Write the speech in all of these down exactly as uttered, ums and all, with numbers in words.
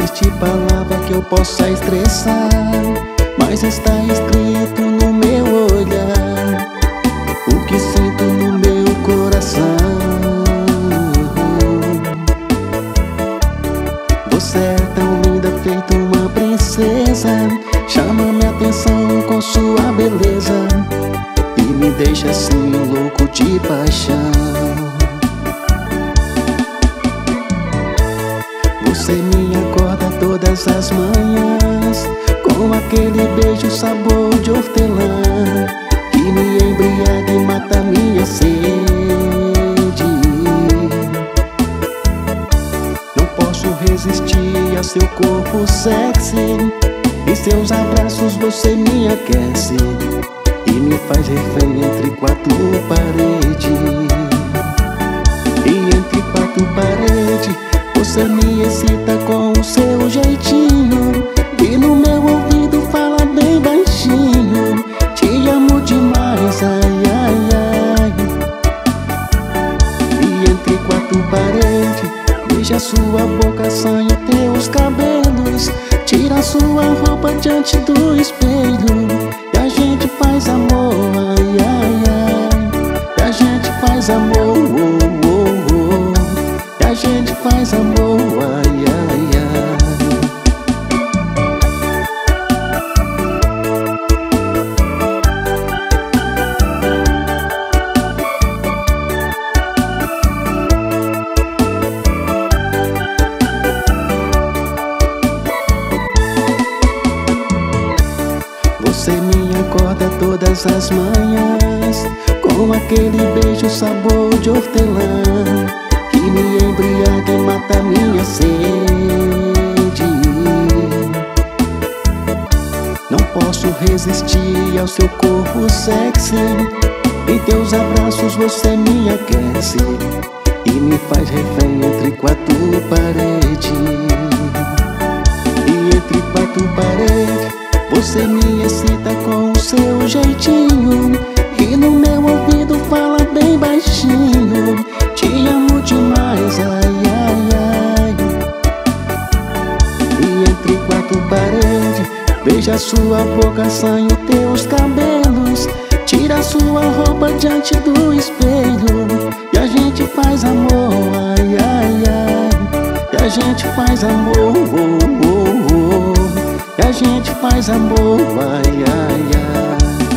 existe palavra que eu possa expressar, mas está escrito no meu olhar o que sinto no meu coração. Você é tão linda, feito uma princesa, chama minha atenção com sua beleza e me deixa assim louco de paixão. Você me acorda todas as manhãs com aquele beijo sabor de hortelã que me embriaga e mata minha sede. Não posso resistir a seu corpo sexy, em seus abraços você me aquece e me faz refém entre quatro paredes. E entre quatro paredes você me excita com o seu jeitinho e no meu ouvido fala bem baixinho: te amo demais, ai, ai, ai. E entre quatro paredes beija sua boca, assanha teus cabelos, tira sua roupa diante do espelho e a gente faz amor, ai, ai, ai. E a gente faz amor, oh, oh, oh. E a gente faz amor, ai, ai, ai. Você me acorda todas as manhãs com aquele beijo sabor de hortelã que me embriaga e mata minha sede. Não posso resistir ao seu corpo sexy, em teus abraços você me aquece e me faz refém entre quatro paredes. E entre quatro paredes você me excita com o seu jeitinho e no meu ouvido fala bem baixinho: te amo demais, ai, ai, ai. E entre quatro paredes beija sua boca, assanha teus cabelos, tira sua roupa diante do espelho e a gente faz amor, ai, ai, ai. E a gente faz amor, oh, oh, oh. E a gente faz amor, ai, ai, ai.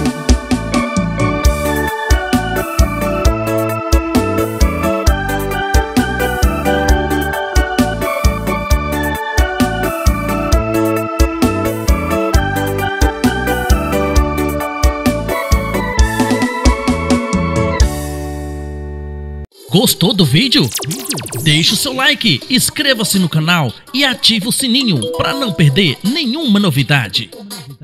Gostou do vídeo? Deixe o seu like, inscreva-se no canal e ative o sininho para não perder nenhuma novidade.